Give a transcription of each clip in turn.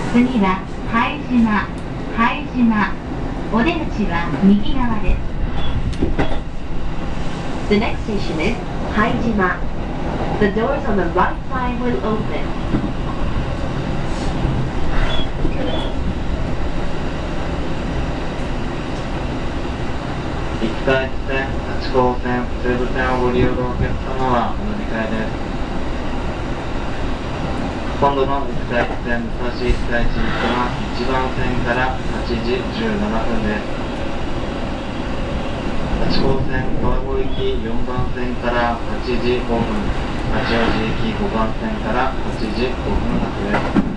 次は拝島、拝島。お出口は右側です。 The next station is Haijima. The doors on the right side will open. 行きたい線、八高線、西武線をご利用のお客様はお乗り換えです。今度の行きたい線、武蔵被災地行きは1番線から8時17分です。八高線、川越行き4番線から8時5分、八王子行き5番線から8時5分発です。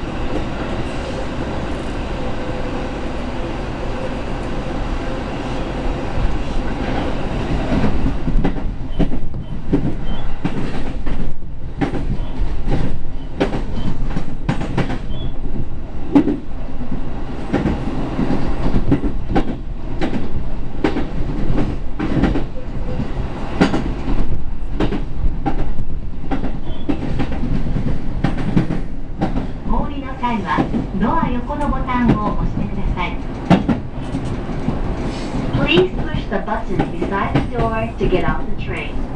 ドア横のボタンを押してください。 Please push the button beside the door to get off the train.